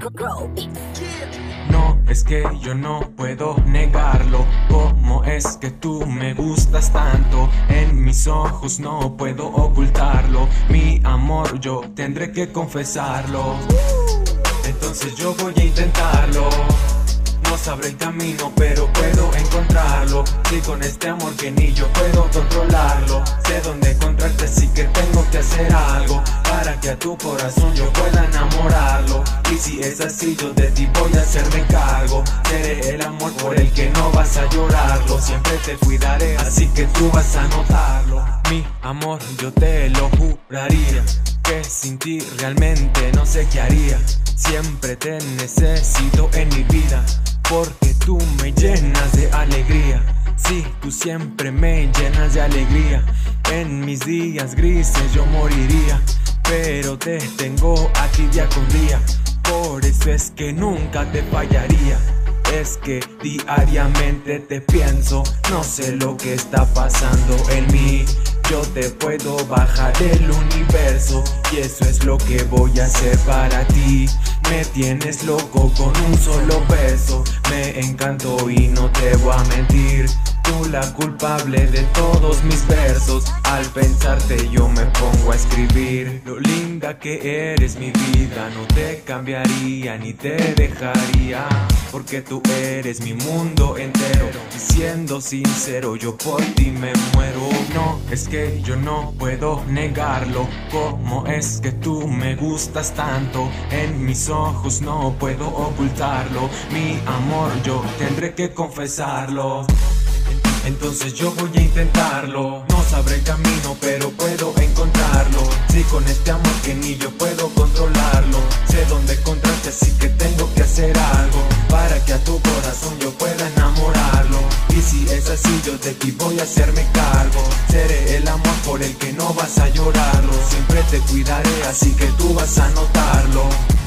No, es que yo no puedo negarlo. ¿Cómo es que tú me gustas tanto? En mis ojos no puedo ocultarlo. Mi amor, yo tendré que confesarlo. Entonces yo voy a intentarlo. No sabré el camino, pero puedo encontrarlo. Sí, con este amor que ni yo puedo controlarlo. Sé dónde encontrarte, así que tengo que hacer algo para que a tu corazón yo pueda enamorarlo. Y si es así, yo de ti voy a hacerme cargo. Seré el amor por el que no vas a llorarlo. Siempre te cuidaré, así que tú vas a notarlo. Mi amor, yo te lo juraría, que sin ti realmente no sé qué haría. Siempre te necesito en mi vida, porque tú me llenas de alegría. Sí, tú siempre me llenas de alegría. En mis días grises yo moriría, pero te tengo aquí día con día. Por eso es que nunca te fallaría. Es que diariamente te pienso, no sé lo que está pasando en mí. Yo te puedo bajar del universo, y eso es lo que voy a hacer para ti. Me tienes loco con un solo beso, me encantó y no te voy a mentir. Tú la culpable de todos mis versos, al pensarte yo me pongo a escribir. Lo linda que eres mi vida, no te cambiaría ni te dejaría, porque tú eres mi mundo entero. Y siendo sincero, yo por ti me muero. No, es que yo no puedo negarlo. ¿Cómo es que tú me gustas tanto? En mis ojos no puedo ocultarlo. Mi amor, yo tendré que confesarlo. Entonces yo voy a intentarlo. No sabré el camino, pero puedo encontrarlo. Sí, con este amor que ni yo puedo controlarlo. Sé dónde encontrarte, así que tengo que hacer algo para que a tu corazón yo pueda enamorarlo. Y si es así, yo de ti voy a hacerme cargo. Seré el amor por el que no vas a llorarlo. Siempre te cuidaré, así que tú vas a notarlo.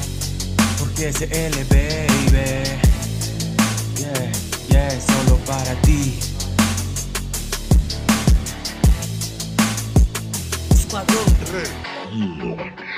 Porque es L, baby. Yeah, yeah, solo para ti. Esquadrão 3.